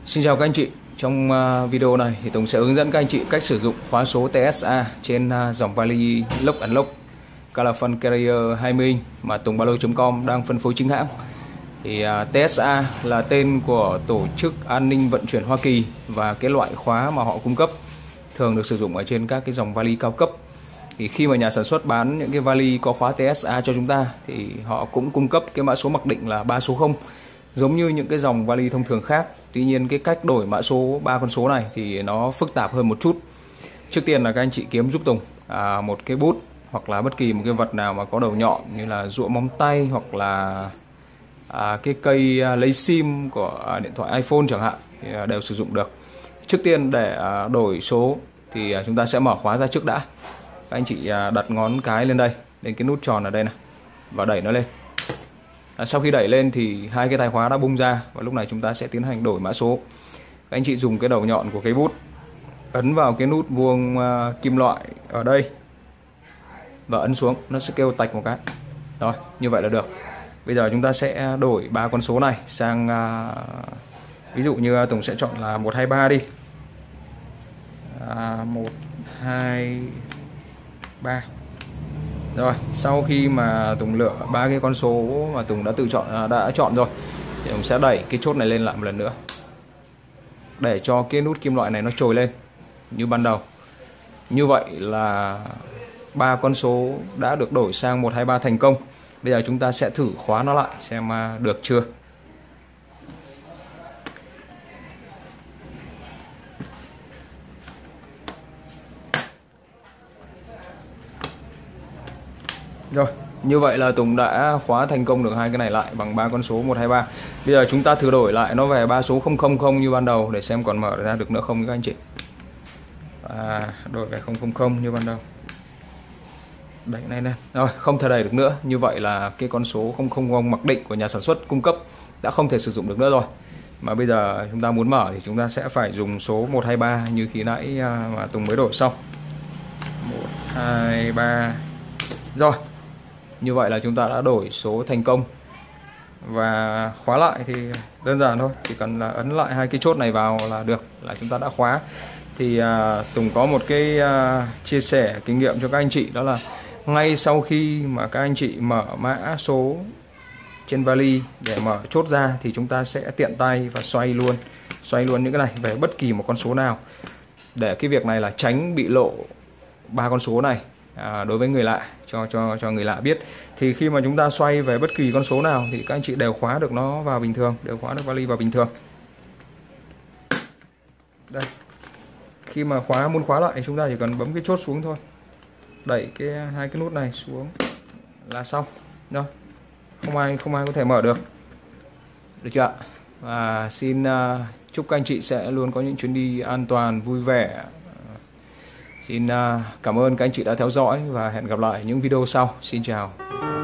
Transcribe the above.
Xin chào các anh chị. Trong video này thì Tùng sẽ hướng dẫn các anh chị cách sử dụng khóa số TSA trên dòng vali Lock and Lock Calafan Carrier 20 inch mà tungbaloi.com đang phân phối chính hãng. Thì TSA là tên của Tổ chức An ninh Vận chuyển Hoa Kỳ và cái loại khóa mà họ cung cấp thường được sử dụng ở trên các cái dòng vali cao cấp. Thì khi mà nhà sản xuất bán những cái vali có khóa TSA cho chúng ta thì họ cũng cung cấp cái mã số mặc định là 3 số 0 giống như những cái dòng vali thông thường khác. Tuy nhiên cái cách đổi mã số 3 con số này thì nó phức tạp hơn một chút. Trước tiên là các anh chị kiếm giúp Tùng một cái bút hoặc là bất kỳ một cái vật nào mà có đầu nhọn như là rũa móng tay hoặc là cái cây lấy sim của điện thoại iPhone chẳng hạn thì đều sử dụng được. Trước tiên để đổi số thì chúng ta sẽ mở khóa ra trước đã. Các anh chị đặt ngón cái lên đây, lên cái nút tròn ở đây này và đẩy nó lên. Sau khi đẩy lên thì hai cái tài khóa đã bung ra và lúc này chúng ta sẽ tiến hành đổi mã số. Các anh chị dùng cái đầu nhọn của cái bút ấn vào cái nút vuông kim loại ở đây và ấn xuống, nó sẽ kêu tạch một cái. Rồi, như vậy là được. Bây giờ chúng ta sẽ đổi ba con số này sang ví dụ như Tùng sẽ chọn là 123 đi. 123. Rồi, sau khi mà Tùng lựa ba cái con số mà Tùng đã chọn rồi thì Tùng sẽ đẩy cái chốt này lên lại một lần nữa để cho cái nút kim loại này nó trồi lên như ban đầu. Như vậy là ba con số đã được đổi sang 123 thành công. Bây giờ chúng ta sẽ thử khóa nó lại xem được chưa. Rồi, như vậy là Tùng đã khóa thành công được hai cái này lại bằng ba con số 123. Bây giờ chúng ta thử đổi lại nó về ba số 000 như ban đầu để xem còn mở ra được nữa không các anh chị. Đổi về 000 như ban đầu. Đẩy này lên. Rồi, không thể đẩy được nữa. Như vậy là cái con số 000 mặc định của nhà sản xuất cung cấp đã không thể sử dụng được nữa rồi. Mà bây giờ chúng ta muốn mở thì chúng ta sẽ phải dùng số 123 như khi nãy mà Tùng mới đổi xong. 123. Rồi. Như vậy là chúng ta đã đổi số thành công. Và khóa lại thì đơn giản thôi, chỉ cần là ấn lại hai cái chốt này vào là được, là chúng ta đã khóa. Thì Tùng có một cái chia sẻ kinh nghiệm cho các anh chị, đó là ngay sau khi mà các anh chị mở mã số trên vali để mở chốt ra thì chúng ta sẽ tiện tay và xoay luôn những cái này về bất kỳ một con số nào, để cái việc này là tránh bị lộ ba con số này đối với người lạ, cho người lạ biết. Thì khi mà chúng ta xoay về bất kỳ con số nào thì các anh chị đều khóa được nó vào bình thường, đều khóa được vali vào bình thường. Đây, khi mà muốn khóa lại chúng ta chỉ cần bấm cái chốt xuống thôi, đẩy hai cái nút này xuống là xong. Rồi, không ai có thể mở được chưa ạ? Và xin chúc các anh chị sẽ luôn có những chuyến đi an toàn vui vẻ. Xin cảm ơn các anh chị đã theo dõi và hẹn gặp lại những video sau. Xin chào.